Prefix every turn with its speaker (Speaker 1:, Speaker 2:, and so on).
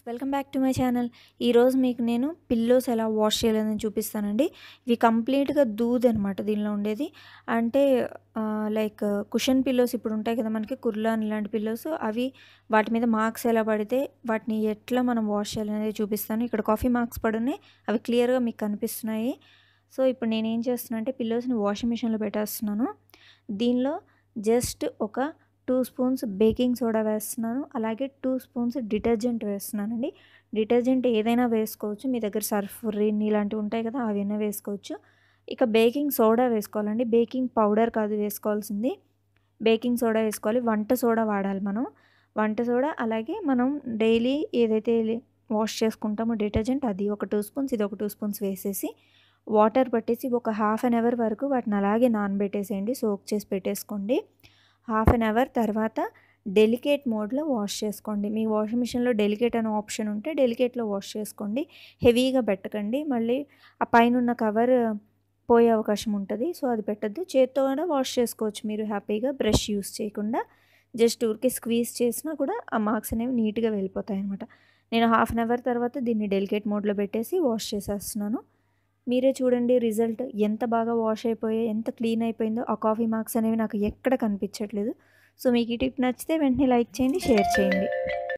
Speaker 1: Welcome back to my channel. ఈరోజు మీకు నేను పిల్లోస్ ఎలా వాష్ చేయాలని చూపిస్తానండి. ఇవి కంప్లీట్‌గా దూదనమాట దీనిలో ఉండేది. అంటే లైక్ కుషన్ పిల్లోస్ ఇప్పుడు ఉంటాయి కదా మనకి కుర్లాన్ ఇలాంటి పిల్లోస్ అవి వాటి మీద మార్క్స్ ఎలా పడితే వాటిని ఎట్లా మనం వాష్ చేయాలనేది చూపిస్తాను. ఇక్కడ కాఫీ మార్క్స్ పడున్నాయి. అవి క్లియర్‌గా మీకు కనిపిస్తున్నాయి. సో, ఇప్పుడు నేనేం చేస్తున్నా అంటే పిల్లోస్‌ని వాషింగ్ మిషన్‌లో పెట్టేస్తున్నాను. దీనిలో జస్ట్ ఒక 2 స్పూన్స్ బేకింగ్ సోడా వేస్తున్నాను. అలాగే 2 స్పూన్స్ డిటర్జెంట్ వేస్తున్నానండి. డిటర్జెంట్ ఏదైనా వేసుకోవచ్చు. మీ దగ్గర సర్ఫ్, రిన్ ఇలాంటివి ఉంటాయి కదా! అవైనా వేసుకోవచ్చు. ఇక బేకింగ్ సోడా వేసుకోవాలండి. బేకింగ్ పౌడర్ కాదు వేసుకోవాల్సింది. బేకింగ్ సోడా వేసుకోవాలి. వంట సోడా వాడాలి మనం. వంట సోడా అలాగే మనం డైలీ ఏదైతే వాష్ చేసుకుంటామో డిటర్జెంట్ అది ఒక 2 స్పూన్స్, ఇది ఒక 2 స్పూన్స్ వేసేసి వాటర్ పట్టేసి ఒక హాఫ్ అన్ అవర్ వరకు వాటిని అలాగే నానబెట్టేసేయండి. సోక్ చేసి పెట్టేసుకోండి. హాఫ్ అన్ అవర్ తర్వాత డెలికేట్ మోడ్లో వాష్ చేసుకోండి. మీ వాషింగ్ మిషన్లో డెలికేట్ అనే ఆప్షన్ ఉంటే డెలికేట్లో వాష్ చేసుకోండి. హెవీగా పెట్టకండి. మళ్ళీ ఆ పైనున్న కవర్ పోయే అవకాశం ఉంటుంది. సో, అది పెట్టద్దు. చేత్తో కూడా వాష్ చేసుకోవచ్చు మీరు హ్యాపీగా బ్రష్ యూస్ చేయకుండా. జస్ట్ ఊరికే స్క్వీజ్ చేసినా కూడా ఆ మార్క్స్ అనేవి నీట్‌గా వెళ్ళిపోతాయన్నమాట. నేను హాఫ్ అన్ అవర్ తర్వాత దీన్ని డెలికేట్ మోడ్లో పెట్టేసి వాష్ చేసేస్తున్నాను. మీరే చూడండి రిజల్ట్ ఎంత బాగా వాష్ అయిపోయాయి, ఎంత క్లీన్ అయిపోయిందో. ఆ కాఫీ మార్క్స్ అనేవి నాకు ఎక్కడ కనిపించట్లేదు. సో, మీకు ఈ టిప్ నచ్చితే వెంటనే లైక్ చేయండి, షేర్ చేయండి.